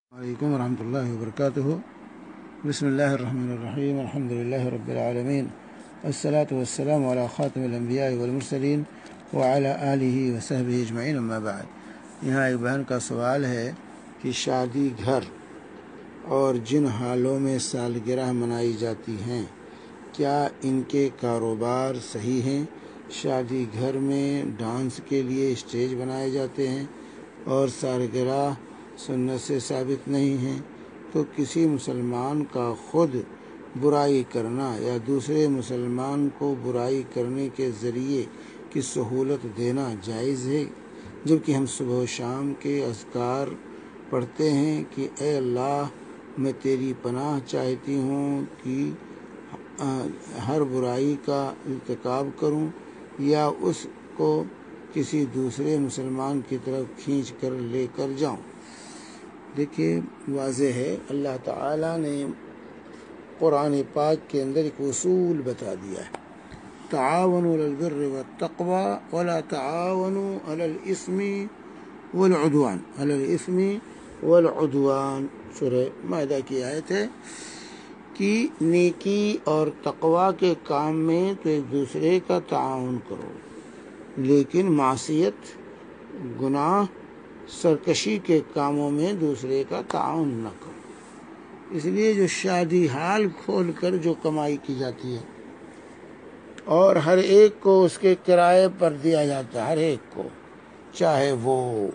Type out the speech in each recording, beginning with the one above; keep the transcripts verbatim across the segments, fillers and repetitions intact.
علیکم ورحمۃ اللہ وبرکاتہ۔ بسم اللہ الرحمن الرحیم، الحمد للہ رب العالمین، والصلاة والسلام علی خاتم الانبیاء والمرسلین وعلی آلہ وصحبہ اجمعین، اما بعد۔ یہاں ایک بہن کا سوال ہے کہ شادی گھر اور جن حالوں میں سالگرہ منائی جاتی ہیں، کیا ان کے کاروبار صحیح ہیں؟ شادی گھر میں ڈانس کے لیے اسٹیج بنائے جاتے ہیں اور سالگرہ سنت سے ثابت نہیں ہیں، تو کسی مسلمان کا خود برائی کرنا یا دوسرے مسلمان کو برائی کرنے کے ذریعے کی سہولت دینا جائز ہے؟ جبکہ ہم صبح و شام کے اذکار پڑھتے ہیں کہ اے اللہ میں تیری پناہ چاہتی ہوں کہ ہر برائی کا ارتکاب کروں یا اس کو کسی دوسرے مسلمان کی طرف کھینچ کر لے کر جاؤں۔ دیکھیے، واضح ہے، اللہ تعالیٰ نے قرآن پاک کے اندر ایک اصول بتا دیا ہے، تعاونوا علی البر والتقوی ولا تعاونوا علی الاثم والعدوان، علی الاثم والعدوان، سورہ مائدہ کی آیت ہے کہ نیکی اور تقوی کے کام میں تو ایک دوسرے کا تعاون کرو، لیکن معصیت، گناہ، سرکشی کے کاموں میں دوسرے کا تعاون نہ کرو۔ اس لیے جو شادی ہال کھول کر جو کمائی کی جاتی ہے اور ہر ایک کو اس کے کرائے پر دیا جاتا ہے، ہر ایک کو، چاہے وہ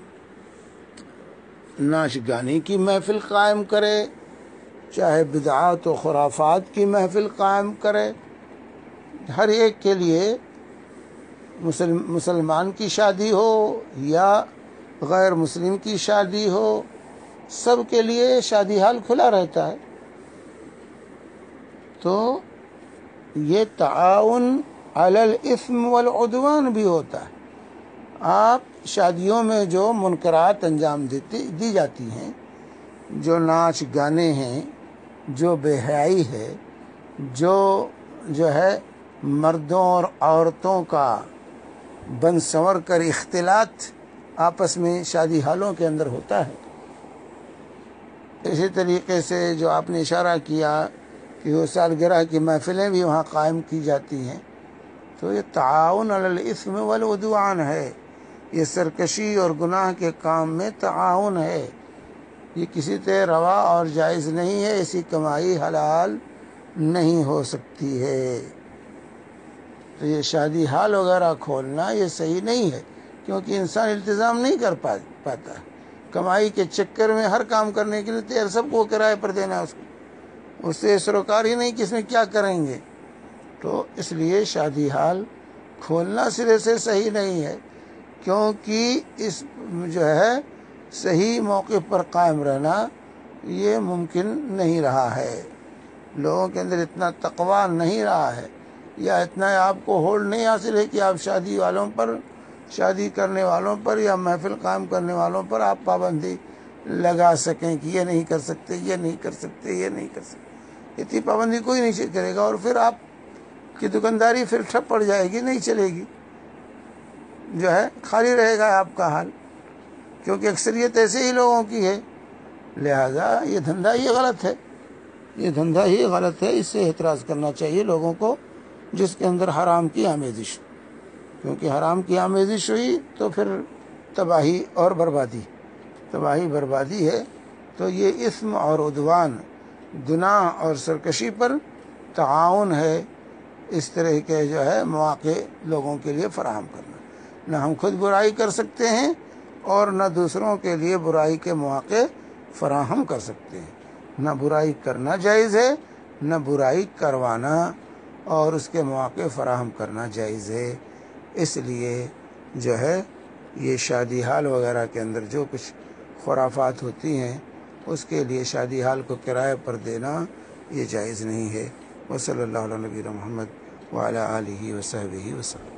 ناچ گانے کی محفل قائم کرے، چاہے بدعات و خرافات کی محفل قائم کرے، ہر ایک کے لیے مسلمان کی شادی ہو یا غیر مسلم کی شادی ہو، سب کے لیے شادی ہال کھلا رہتا ہے۔ تو یہ تعاون علی الاثم والعدوان بھی ہوتا ہے۔ آپ شادیوں میں جو منکرات انجام دیتی دی جاتی ہیں، جو ناچ گانے ہیں، جو بے حیائی ہے، جو جو ہے مردوں اور عورتوں کا بن سنور کر اختلاط آپس میں شادی ہالوں کے اندر ہوتا ہے، اسی طریقے سے جو آپ نے اشارہ کیا کہ وہ سالگرہ کی محفلیں بھی وہاں قائم کی جاتی ہیں، تو یہ تعاون علی الاثم والعدوان ہے، یہ سرکشی اور گناہ کے کام میں تعاون ہے، یہ کسی طرح روا اور جائز نہیں ہے، ایسی کمائی حلال نہیں ہو سکتی ہے۔ تو یہ شادی ہال وغیرہ کھولنا یہ صحیح نہیں ہے، کیونکہ انسان التزام نہیں کر پاتا، کمائی کے چکر میں ہر کام کرنے کے لیے تیار، سب کو کرائے پر دینا، اس کو اس سے سروکار ہی نہیں کہ اس میں کیا کریں گے۔ تو اس لیے شادی ہال کھولنا سرے سے صحیح نہیں ہے، کیونکہ اس جو ہے صحیح موقع پر قائم رہنا یہ ممکن نہیں رہا ہے، لوگوں کے اندر اتنا تقویٰ نہیں رہا ہے، یا اتنا آپ کو ہولڈ نہیں حاصل ہے کہ آپ شادی والوں پر، شادی کرنے والوں پر یا محفل قائم کرنے والوں پر آپ پابندی لگا سکیں کہ یہ نہیں کر سکتے، یہ نہیں کر سکتے، یہ نہیں کر سکتے۔ اتنی پابندی کوئی نہیں کرے گا، اور پھر آپ کی دکانداری پھر ٹھپ پڑ جائے گی، نہیں چلے گی، جو ہے خالی رہے گا آپ کا حال، کیونکہ اکثریت ایسے ہی لوگوں کی ہے، لہذا یہ دھندا ہی غلط ہے، یہ دھندا ہی غلط ہے، اس سے اعتراض کرنا چاہیے لوگوں کو، جس کے اندر حرام کی آمیزش، کیونکہ حرام کی آمیزش ہوئی تو پھر تباہی اور بربادی، تباہی بربادی ہے۔ تو یہ اثم اور عدوان، گناہ اور سرکشی پر تعاون ہے، اس طرح کے جو ہے مواقع لوگوں کے لیے فراہم کرنا، نہ ہم خود برائی کر سکتے ہیں اور نہ دوسروں کے لیے برائی کے مواقع فراہم کر سکتے ہیں، نہ برائی کرنا جائز ہے، نہ برائی کروانا اور اس کے مواقع فراہم کرنا جائز ہے۔ اس لیے جو ہے یہ شادی ہال وغیرہ کے اندر جو کچھ خرافات ہوتی ہیں، اس کے لیے شادی ہال کو کرائے پر دینا یہ جائز نہیں ہے۔ وصلی اللہ علیہ نبینا محمد وعلی آلہ وصحبہ وسلم۔